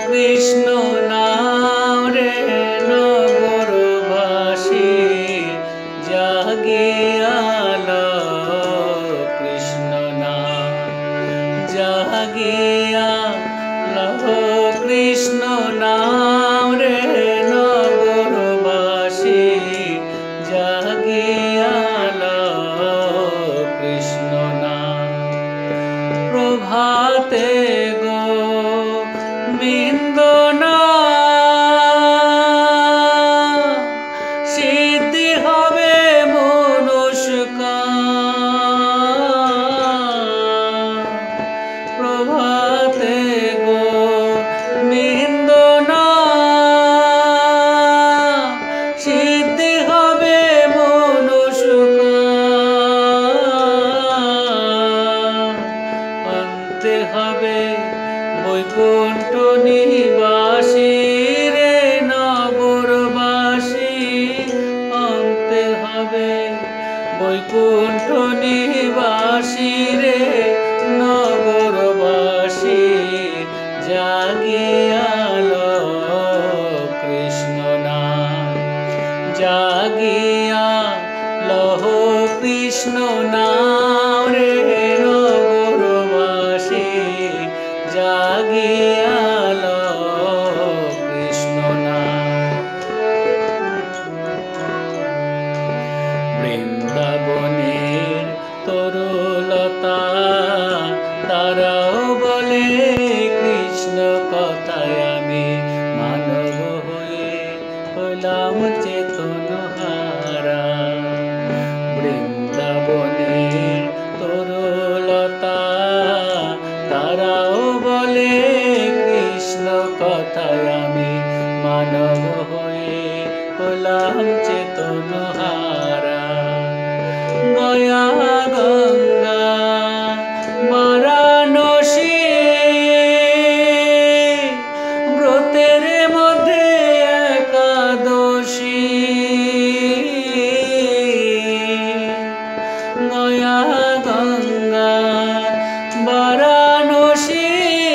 কৃষ্ণ নাম রে নগরবাসী জাগিয়া লও কৃষ্ণ নাম জাগিয়া লও কৃষ্ণ নাম রে নগরবাসী জাগিয়া লও কৃষ্ণ নাম প্রভাতে সিদ্ধি হবে মনস্কার প্রভাতে গোবিন্দনা সিদ্ধি হবে মনস্কার অন্তে হবে বৈকুণ্ঠ নিবাসী রে নগরবাসী অন্তে হবে বৈকুণ্ঠ নিবাসী রে নগরবাসী জাগিয়া লও কৃষ্ণ নাম জাগিয়া লও কৃষ্ণ নাম রে নগরবাসী জাগিয়া লও কৃষ্ণ নাম বৃন্দাবনের তরুলতা তারাও বলে কৃষ্ণ কথায় আমি মানব হয়ে হলাম চেতনহারা বৃন্দাবনের তরুলতা তারাও বলে কৃষ্ণ কথায় আমি মানব হয়ে হলাম চেতনহারা গয়া গঙ্গা বারাণসী ব্রতের মধ্যে একাদশী গয়া গঙ্গা বারাণসী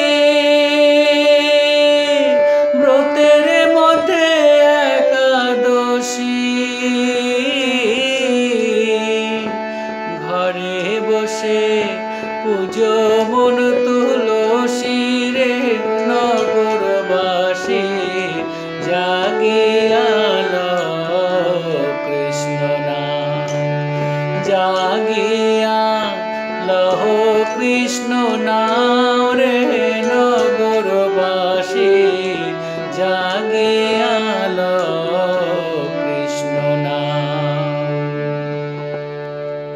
ব্রতের মধ্যে একাদশী ঘরে বসে পুজো মন তুলসী রে নগরবাসী জাগিয়া লও কৃষ্ণ নাম জাগিয়া লও কৃষ্ণ নাম রে নগরবাসী জাগিয়া লও